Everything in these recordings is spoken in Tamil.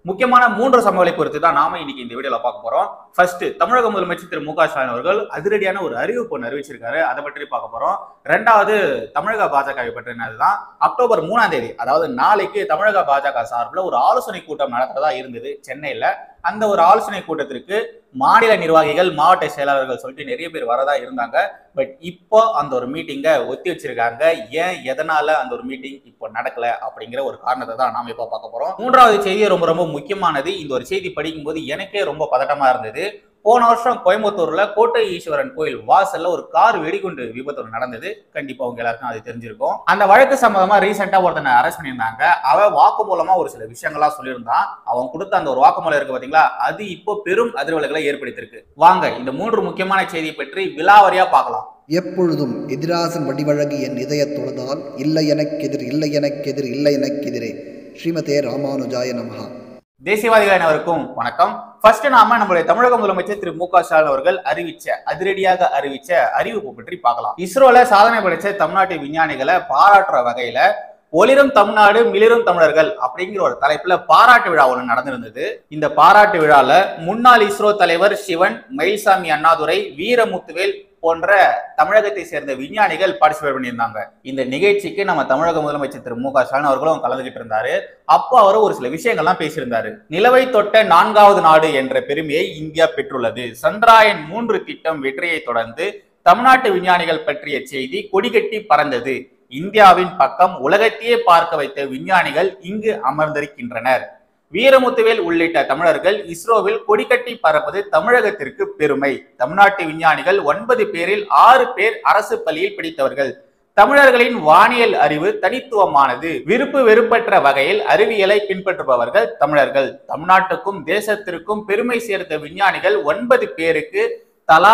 முக்கியமான 3 சம்பவங்களை குறித்து தான் நாம இன்னைக்கு இந்த வீடியோல பார்க்க போறோம். ஃபர்ஸ்ட், தமிழக முதலமைச்சர் திரு மு.க. ஸ்டாலின் அவர்கள் அதிரடியான ஒரு அறிவிப்பு ஒன்று அறிவிச்சிருக்காரு. அதை பற்றி பார்க்க போறோம். ரெண்டாவது, தமிழக பாஜகவை பற்றினதுதான். அக்டோபர் 3ஆம் தேதி, அதாவது நாளைக்கு தமிழக பாஜக சார்பில் ஒரு ஆலோசனை கூட்டம் நடத்துறதா இருந்தது சென்னையில. அந்த ஒரு ஆலோசனை கூட்டத்திற்கு மாநில நிர்வாகிகள், மாவட்ட செயலாளர்கள் சொல்லிட்டு நிறைய பேர் வரதா இருந்தாங்க. பட் இப்போ அந்த ஒரு மீட்டிங்கை ஒத்தி வச்சிருக்காங்க. ஏன், எதனால அந்த ஒரு மீட்டிங் இப்போ நடக்கல அப்படிங்கிற ஒரு காரணத்தை தான் நாம இப்போ பார்க்க போறோம். மூன்றாவது செய்தி ரொம்ப ரொம்ப முக்கியமானது. இந்த ஒரு செய்தி படிக்கும் போது எனக்கே ரொம்ப பதட்டமா இருந்தது. போன வருஷம் கோயம்புத்தூர்ல கோட்டை ஈஸ்வரன் கோயில் வாசல்ல ஒரு கார் வெடிகுண்டு விபத்து நடந்தது. கண்டிப்பா உங்க எல்லாருக்கும் அது தெரிஞ்சிருக்கும். அந்த வழக்கு சம்பந்தமா ரீசெண்டா ஒருத்தனை அரெஸ்ட் பண்ணியிருந்தாங்க. அவன் வாக்குமூலமா ஒரு சில விஷயங்களா சொல்லியிருந்தான். அவன் கொடுத்த அந்த ஒரு வாக்குமூலம் இருக்கு பாத்தீங்களா, அது இப்போ பெரும் அதிர்வலைகளை ஏற்படுத்தியிருக்கு. வாங்க இந்த 3 முக்கியமான செய்தியை பற்றி விலாவரியா பார்க்கலாம். எப்பொழுதும் எதிராசன் வடிவழகு என் இதய தொழுதால் இல்லை எனக்கெதிர் இல்லை எனக்கெதிர் இல்லை எனக்கெதிரே. ஸ்ரீமதே ராமானுஜாய நமஹா. தேசியவாதிகள் அனைவருக்கும் வணக்கம். ஃபர்ஸ்ட் நாம நம்மளுடைய தமிழக முதலமைச்சர் திரு மு.க. ஸ்டாலின் அவர்கள் அதிரடியாக அறிவிச்ச அறிவிப்பு பற்றி பார்க்கலாம். இஸ்ரோல சாதனை படைச்ச தமிழ்நாட்டு விஞ்ஞானிகளை பாராட்டுற வகையில ஒளிரும் தமிழ்நாடு மிளிரும் தமிழர்கள் அப்படிங்கிற ஒரு தலைப்புல பாராட்டு விழா ஒன்று நடந்திருந்தது. இந்த பாராட்டு விழால முன்னாள் இஸ்ரோ தலைவர் சிவன், மயில்சாமி அண்ணாதுரை, வீரமுத்துவேல் போன்ற தமிழகத்தை சேர்ந்த விஞ்ஞானிகள் பார்ட்டிசிபேட் பண்ணியிருந்தாங்க. இந்த நிகழ்ச்சிக்கு நம்ம தமிழக முதலமைச்சர் திரு மு.க. ஸ்டாலின் அவர்களும் கலந்துகிட்டு இருந்தாரு. அப்போ அவர் ஒரு சில விஷயங்கள்லாம் பேசியிருந்தாரு. நிலவை தொட்ட 4வது நாடு என்ற பெருமையை இந்தியா பெற்றுள்ளது. சந்திராயன் 3 திட்டம் வெற்றியை தொடர்ந்து தமிழ்நாட்டு விஞ்ஞானிகள் பற்றிய செய்தி கொடிகட்டி பறந்தது. இந்தியாவின் பக்கம் உலகத்தையே பார்க்க வைத்த விஞ்ஞானிகள் இங்கு அமர்ந்திருக்கின்றனர். வீரமுத்துவேல் உள்ளிட்ட தமிழர்கள் இஸ்ரோவில் கொடிக்கட்டி பறப்பது தமிழகத்திற்கு பெருமை. தமிழ்நாட்டு விஞ்ஞானிகள் 9 பேரில் 6 பேர் அரசு பள்ளியில் படித்தவர்கள். தமிழர்களின் வானியல் அறிவு தனித்துவமானது. விருப்பு வெறுப்பற்ற வகையில் அறிவியலை பின்பற்றுபவர்கள் தமிழர்கள். தமிழ்நாட்டுக்கும் தேசத்திற்கும் பெருமை சேர்த்த விஞ்ஞானிகள் 9 பேருக்கு தலா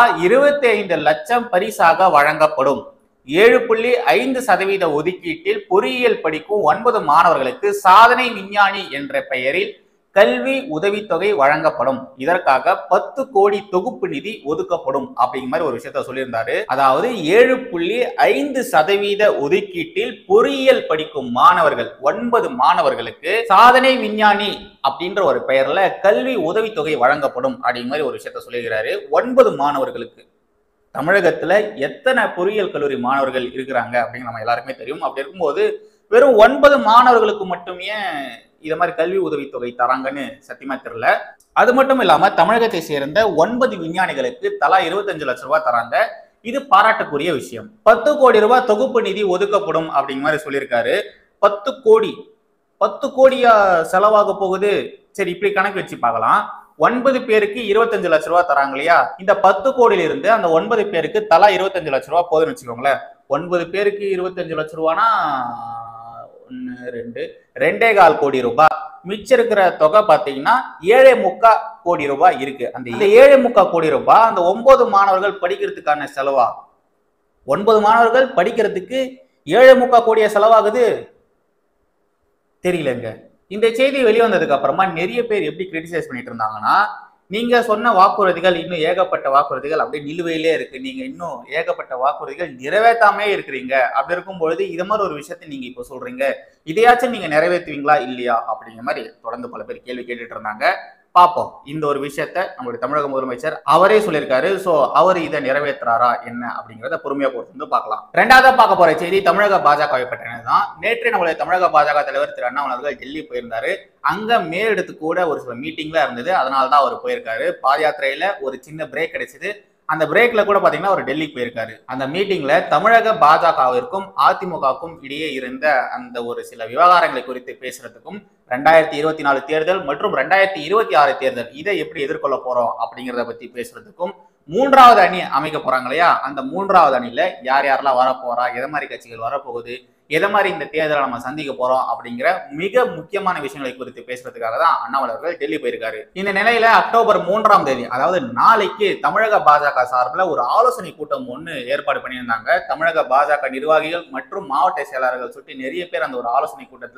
25 லட்சம் பரிசாக வழங்கப்படும். 7.5% ஒதுக்கீட்டில் பொறியியல் படிக்கும் 9 மாணவர்களுக்கு சாதனை விஞ்ஞானி என்ற பெயரில் கல்வி உதவித்தொகை வழங்கப்படும். இதற்காக 10 கோடி தொகுப்பு நிதி ஒதுக்கப்படும் அப்படிங்கிற மாதிரி ஒரு விஷயத்த சொல்லியிருந்தாரு. அதாவது 7.5% ஒதுக்கீட்டில் பொறியியல் படிக்கும் மாணவர்கள் 9 மாணவர்களுக்கு சாதனை விஞ்ஞானி அப்படின்ற ஒரு பெயர்ல கல்வி உதவித்தொகை வழங்கப்படும் அப்படிங்கிற மாதிரி ஒரு விஷயத்த சொல்லியிருக்கிறாரு. 9 மாணவர்களுக்கு. தமிழகத்துல எத்தனை பொறியியல் கல்லூரி மாணவர்கள் இருக்கிறாங்க அப்படின்னு நம்ம எல்லாருக்குமே தெரியும். அப்படி இருக்கும்போது வெறும் 9 மாணவர்களுக்கு மட்டுமே இத மாதிரி கல்வி உதவித்தொகை தராங்கன்னு சத்தியமா தெரியல. அது மட்டும் இல்லாம தமிழகத்தை சேர்ந்த 9 விஞ்ஞானிகளுக்கு தலா 25 லட்சம் ரூபாய் தராங்க. இது பாராட்டுக்குரிய விஷயம். 10 கோடி ரூபாய் தொகுப்பு நிதி ஒதுக்கப்படும் அப்படிங்கிற மாதிரி சொல்லியிருக்காரு. 10 கோடியா செலவாக போகுது. சரி, இப்படி கணக்கு வச்சு பார்க்கலாம். 9 பேருக்கு 25 லட்சம் ரூபாய் தராங்க இல்லையா? இந்த 10 கோடியில இருந்து அந்த 9 பேருக்கு தலா 25 லட்சம் ரூபாய் போதுன்னு வச்சுக்கோங்களேன். 9 பேருக்கு 25 லட்சம் ரூபானா 2.25 கோடி ரூபாய். மிச்சம் இருக்கிற தொகை பாத்தீங்கன்னா 7.25 கோடி ரூபாய் இருக்கு. அந்த 7.25 கோடி ரூபாய் அந்த 9 மாணவர்கள் படிக்கிறதுக்கான செலவா? 9 மாணவர்கள் படிக்கிறதுக்கு 7.25 கோடியா செலவாகுது? தெரியலங்க. இந்த செய்தி வெளிவந்ததுக்கு அப்புறமா நிறைய பேர் எப்படி கிரிட்டிசைஸ் பண்ணிட்டு இருந்தாங்கன்னா, நீங்க சொன்ன வாக்குறுதிகள் இன்னும் ஏகப்பட்ட வாக்குறுதிகள் அப்படியே நிலுவையிலே இருக்கு, நீங்க இன்னும் ஏகப்பட்ட வாக்குறுதிகள் நிறைவேற்றாமே இருக்கிறீங்க. அப்படி இருக்கும் பொழுது இது மாதிரி ஒரு விஷயத்தை நீங்க இப்ப சொல்றீங்க, இதையாச்சும் நீங்க நிறைவேற்றுவீங்களா இல்லையா அப்படிங்கிற மாதிரி தொடர்ந்து பல பேர் கேள்வி கேட்டுட்டு இருந்தாங்க. பார்ப்போம். இந்த ஒரு விஷயத்த நம்மளுடைய தமிழக முதலமைச்சர் அவரே சொல்லியிருக்காரு. சோ அவர் இதை நிறைவேற்றாரா என்ன அப்படிங்கிறத பொறுமையா பொறுத்து பார்க்கலாம். ரெண்டாவதா பார்க்க போற செய்தி தமிழக பாஜகவை பற்றினதுதான். நேற்று நம்மளுடைய தமிழக பாஜக தலைவர் திரு அண்ணாமலை அவர்கள் டெல்லி போயிருந்தாரு. அங்க மேலிடத்து கூட ஒரு சில மீட்டிங்ல இருந்தது. அதனாலதான் அவர் போயிருக்காரு. பாத யாத்திரையில ஒரு சின்ன பிரேக் கிடைச்சது. அந்த பிரேக்ல கூட பாத்தீங்கன்னா அவர் டெல்லிக்கு போயிருக்காரு. அந்த மீட்டிங்ல தமிழக பாஜகவிற்கும் அதிமுகவுக்கும் இடையே இருந்த அந்த ஒரு சில விவகாரங்களை குறித்து பேசுறதுக்கும் 2024 தேர்தல் மற்றும் 2026 தேர்தல் இதை எப்படி எதிர்கொள்ள போறோம் அப்படிங்கிறத பத்தி பேசுறதுக்கும் 3வது அணி அமைக்க போறாங்க இல்லையா? அந்த 3வது அணியில யார் யாரெல்லாம் வரப்போறா, எதை மாதிரி கட்சிகள் வரப்போகுது, எதை மாதிரி இந்த தேர்தலை நம்ம சந்திக்க போறோம் அப்படிங்கிற மிக முக்கியமான விஷயங்களை குறித்து பேசுறதுக்காக தான் அண்ணாமலை அவர்கள் டெல்லி போயிருக்காரு. இந்த நிலையில அக்டோபர் 3ஆம் தேதி, அதாவது நாளைக்கு தமிழக பாஜக சார்பில் ஒரு ஆலோசனை கூட்டம் ஒன்று ஏற்பாடு பண்ணியிருந்தாங்க. தமிழக பாஜக நிர்வாகிகள் மற்றும் மாவட்ட செயலாளர்கள் சொல்லிட்டு நிறைய பேர் அந்த ஒரு ஆலோசனை கூட்டத்துல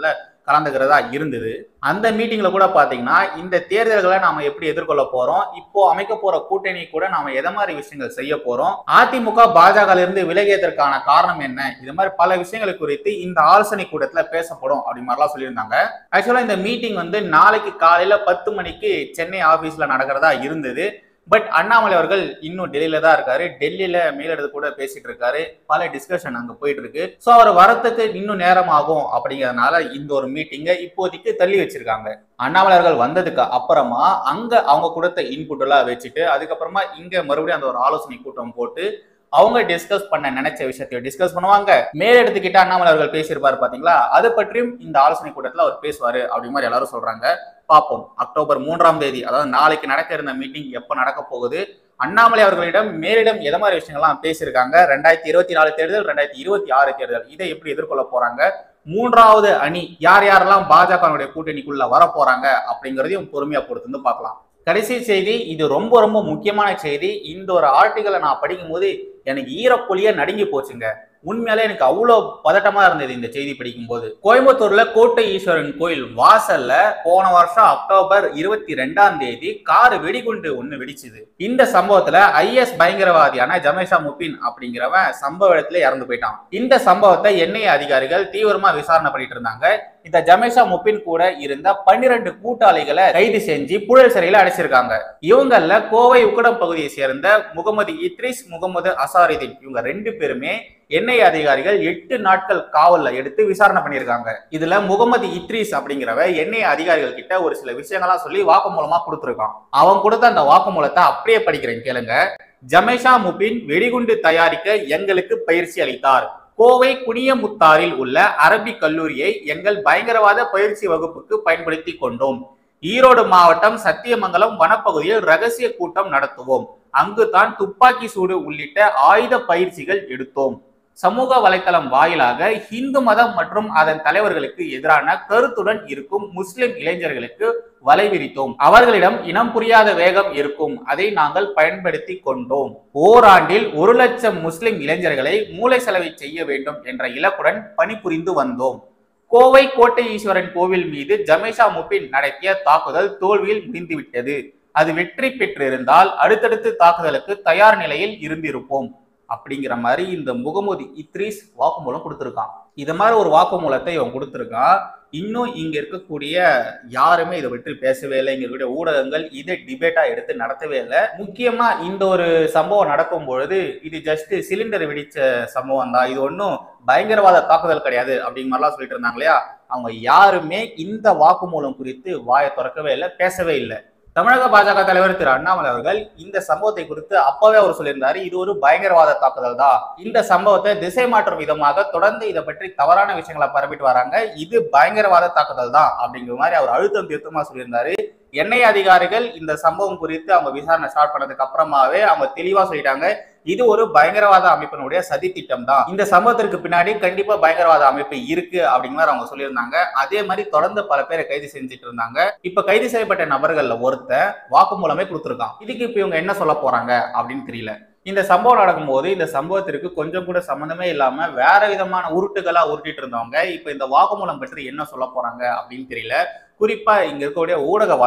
கலந்துக்கிறதா இருந்தது. அந்த மீட்டிங்ல கூட பாத்தீங்கன்னா இந்த தேர்தல்களை நாம எப்படி எதிர்கொள்ள போறோம், இப்போ அமைக்க போற கூட்டணி கூட நாம எதை மாதிரி விஷயங்கள் செய்ய போறோம், அதிமுக பாஜக இருந்து விலகியதற்கான காரணம் என்ன, இது மாதிரி பல விஷயங்கள் குறித்து இந்த ஆலோசனை கூட்டத்துல பேசப்படும் அப்படி மாதிரிலாம் சொல்லியிருந்தாங்க. ஆக்சுவலா இந்த மீட்டிங் நாளைக்கு காலையில 10 மணிக்கு சென்னை ஆபீஸ்ல நடக்கிறதா இருந்தது. பட் அண்ணாமலை அவர்கள் இன்னும் டெல்லியில தான் இருக்காரு. டெல்லியில மேலிடத்து கூட பேசிட்டு இருக்காரு. பல டிஸ்கஷன் அங்க போயிட்டு இருக்கு. சோ அவர் வரத்துக்கு இன்னும் நேரம் ஆகும் அப்படிங்கறதுனால இந்த ஒரு மீட்டிங்கை இப்போதைக்கு தள்ளி வச்சிருக்காங்க. அண்ணாமலை அவர்கள் வந்ததுக்கு அப்புறமா அங்க அவங்க கொடுத்த இன்புட் எல்லாம் வச்சுட்டு அதுக்கப்புறமா இங்க மறுபடியும் அந்த ஒரு ஆலோசனை கூட்டம் போட்டு அவங்க டிஸ்கஸ் பண்ண நினைச்ச விஷயத்தையும் டிஸ்கஸ் பண்ணுவாங்க. மேலெடுத்துக்கிட்ட அண்ணாமலை அவர்கள் பேசியிருப்பாரு பாத்தீங்களா, அது பற்றியும் இந்த ஆலோசனை கூட்டத்துல அவர் பேசுவாரு அப்படி மாதிரி எல்லாரும் சொல்றாங்க. பார்ப்போம். அக்டோபர் 3ஆம் தேதி, அதாவது நாளைக்கு நடக்க இருந்த மீட்டிங் எப்ப நடக்க போகுது, அண்ணாமலை அவர்களிடம் மேலிடம் எதை மாதிரி விஷயங்கள்லாம் பேசியிருக்காங்க, 2024 தேர்தல் 2026 தேர்தல் இதை எப்படி எதிர்கொள்ள போறாங்க, மூன்றாவது அணி யார் யாரெல்லாம் பாஜக கூட்டணிக்குள்ள வர போறாங்க அப்படிங்கிறதையும் பொறுமையா பொறுத்து பார்க்கலாம். கடைசி செய்தி, இது ரொம்ப ரொம்ப முக்கியமான செய்தி. இந்த ஒரு ஆர்டிகளை நான் படிக்கும் போது எனக்கு ஈரப்பொலியா நடுங்கி போச்சுங்க. உண்மையாலே எனக்கு அவ்வளவு பதட்டமா இருந்தது இந்த செய்தி படிக்கும் போது. கோயம்புத்தூர்ல கோட்டை ஈஸ்வரன் கோயில் வாசல்ல போன வருஷம் அக்டோபர் 22ஆம் தேதி கார் வெடிகுண்டு ஒண்ணு வெடிச்சுது. இந்த சம்பவத்துல IS பயங்கரவாதியான ஜமேஷா முபின் அப்படிங்கிறவன் சம்பவ இடத்துல இறந்து போயிட்டான். இந்த சம்பவத்தை என்ஐஏ அதிகாரிகள் தீவிரமா விசாரணை பண்ணிட்டு இருந்தாங்க. இந்த ஜமேஷா முபின் கூட இருந்த 12 கூட்டாளிகளை கைது செஞ்சு புழல் சிறையில அடைச்சிருக்காங்க. இவங்கள்ல கோவை உக்கடம் பகுதியை சேர்ந்த முகமது இத்ரிஸ், முகமது அசாரிதீன், இவங்க 2 பேருமே என்ஐஏ அதிகாரிகள் 8 நாட்கள் காவல்ல எடுத்து விசாரணை பண்ணியிருக்காங்க. இதுல முகமது இத்ரிஸ் அப்படிங்கிறவ என்ஐஏ அதிகாரிகள் கிட்ட ஒரு சில விஷயங்களா சொல்லி வாக்குமூலமா கொடுத்துருக்கான். அவன் கொடுத்த அந்த வாக்குமூலத்தை அப்படியே படிக்கிறேன் கேளுங்க. ஜமேஷா முபின் வெடிகுண்டு தயாரிக்க எங்களுக்கு பயிற்சி அளித்தார். கோவை குனியமுத்தாரில் உள்ள அரபிக் கல்லூரியை எங்கள் பயங்கரவாத பயிற்சி வகுப்புக்கு பயன்படுத்தி கொண்டோம். ஈரோடு மாவட்டம் சத்தியமங்கலம் வனப்பகுதியில் ரகசிய கூட்டம் நடத்துவோம். அங்குதான் துப்பாக்கி சூடு உள்ளிட்ட ஆயுத பயிற்சிகள் எடுத்தோம். சமூக வலைத்தளம் வாயிலாக இந்து மதம் மற்றும் அதன் தலைவர்களுக்கு எதிரான கருத்துடன் இருக்கும் முஸ்லிம் இளைஞர்களுக்கு வலை விரித்தோம். அவர்களிடம் இனம் புரியாத வேகம் இருக்கும், அதை நாங்கள் பயன்படுத்தி கொண்டோம். ஓராண்டில் 1 லட்சம் முஸ்லிம் இளைஞர்களை மூளை செலவை செய்ய வேண்டும் என்ற இலக்குடன் பணிபுரிந்து வந்தோம். கோவை கோட்டை ஈஸ்வரன் கோவில் மீது ஜமேஷா முபின் நடத்திய தாக்குதல் தோல்வியில் முடிந்துவிட்டது. அது வெற்றி பெற்றிருந்தால் அடுத்தடுத்து தாக்குதலுக்கு தயார் நிலையில் இருந்திருப்போம் அப்படிங்கிற மாதிரி இந்த முகமது இத்ரிஸ் வாக்குமூலம் கொடுத்திருக்கான். இது மாதிரி ஒரு வாக்குமூலத்தை இவன் கொடுத்திருக்கான். இன்னும் இங்க இருக்கக்கூடிய யாருமே இதை பற்றி பேசவே இல்லை. இங்க இருக்கக்கூடிய ஊடகங்கள் இதை டிபேட்டா எடுத்து நடத்தவே இல்லை. முக்கியமா இந்த ஒரு சம்பவம் நடக்கும் பொழுது இது ஜஸ்ட் சிலிண்டர் வெடிச்ச சம்பவம் தான், இது ஒன்றும் பயங்கரவாத தாக்குதல் கிடையாது அப்படிங்கிற மாதிரிலாம் சொல்லிட்டு இருந்தாங்க இல்லையா, அவங்க யாருமே இந்த வாக்குமூலம் குறித்து வாயை திறக்கவே இல்லை, பேசவே இல்லை. தமிழக பாஜக தலைவர் திரு அண்ணாமலை அவர்கள் இந்த சம்பவத்தை குறித்து அப்பவே அவர் சொல்லியிருந்தாரு, இது ஒரு பயங்கரவாத தாக்குதல் தான். இந்த சம்பவத்தை திசை மாற்றும் விதமாக தொடர்ந்து இதை பற்றி தவறான விஷயங்களை பரப்பிட்டு வராங்க, இது பயங்கரவாத தாக்குதல் தான் அப்படிங்கிற மாதிரி அவர் அழுத்தம் திருத்தமா சொல்லியிருந்தாரு. என்ஐஏ அதிகாரிகள் இந்த சம்பவம் குறித்து அவங்க விசாரணை ஸ்டார்ட் பண்ணதுக்கு அப்புறமாவே அவங்க தெளிவா சொல்லிட்டாங்க, இது ஒரு பயங்கரவாத அமைப்பினுடைய சதி திட்டம் தான். இந்த சம்பவத்திற்கு பின்னாடி கண்டிப்பா பயங்கரவாத அமைப்பு இருக்கு அப்படிங்கிற அவங்க சொல்லியிருந்தாங்க. அதே மாதிரி தொடர்ந்து பல பேரை கைது செஞ்சுட்டு இருந்தாங்க. இப்ப கைது செய்யப்பட்ட நபர்கள்ல ஒருத்தர் வாக்குமூலமே கொடுத்திருக்கான். இதுக்கு இப்ப இவங்க என்ன சொல்ல போறாங்க அப்படின்னு தெரியல. இந்த சம்பவம் நடக்கும்போது இந்த சம்பவத்திற்கு கொஞ்சம் கூட சம்பந்தமே இல்லாம வேற விதமான உருட்டுகளா உருட்டிட்டு இருந்தவங்க இப்ப இந்த வாக்குமூலம் பற்றி என்ன சொல்ல போறாங்க அப்படின்னு தெரியல. குறிப்பா இங்க இருக்கக்கூடிய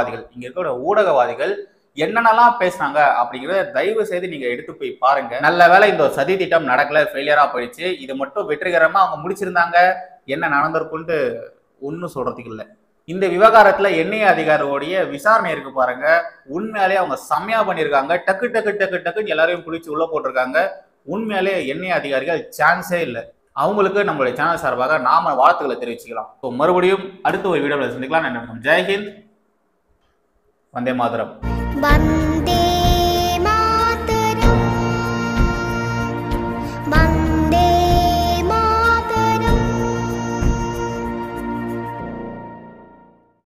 ஊடகவாதிகள் என்னென்னலாம் பேசினாங்க அப்படிங்கிறத தயவு செய்து நீங்க எடுத்து போய் பாருங்க. நல்ல வேளை இந்த ஒரு சதி திட்டம் நடக்கல, ஃபெயிலியரா போயிடுச்சு. இது மட்டும் வெற்றிகரமா அவங்க முடிச்சிருந்தாங்க, என்ன நடந்திருக்குன்ட்டு ஒன்னும் சொல்றதுக்கு இல்லை. இந்த விவகாரத்துல என்ஐஏ அதிகாரியோடைய விசாரணை இருக்கு பாருங்க, உண்மையாலே அவங்க செம்மையா பண்ணியிருக்காங்க. டக்கு டக்கு டக்கு டக்குன்னு எல்லாரையும் பிடிச்சி உள்ள போட்டிருக்காங்க. உண்மையாலே என்ஐஏ அதிகாரிகள் சான்ஸே இல்லை. அவங்களுக்கு நம்மளுடைய சேனல் சார்பாக நாம வாழ்த்துக்களை தெரிவிச்சுக்கலாம். ஸோ மறுபடியும் அடுத்த ஒரு வீடியோவில் சந்திக்கலாம். ஜெய்ஹிந்த், வந்தே மாதரம்.